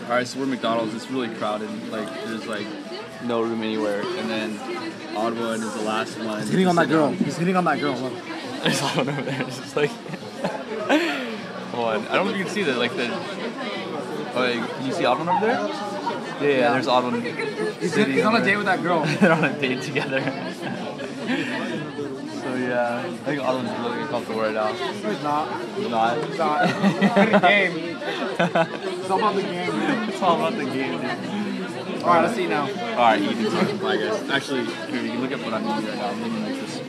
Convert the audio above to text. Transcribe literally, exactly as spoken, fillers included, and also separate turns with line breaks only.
Alright, so we're at McDonald's. It's really crowded. Like, there's like no room anywhere. And then Oddone is the last one.
He's hitting on that girl. He's hitting on that girl. Look.
There's Oddone over there. It's just like. Hold on. I don't know if you can see that. Like, the. Oh, like, can you see Oddone over there? Yeah, yeah, yeah. There's Oddone.
He's, he's on a date with that girl.
They're on a date together. So, yeah. I think Oddone's really uncomfortable right now.
No, he's not.
He's not.
He's not. It's a game. It's all about the game, man.
It's all about the game, dude.
Alright, let's see now.
Alright, eating something, I guess. Actually, here, you can look at what I'm eating right now. I'm eating like this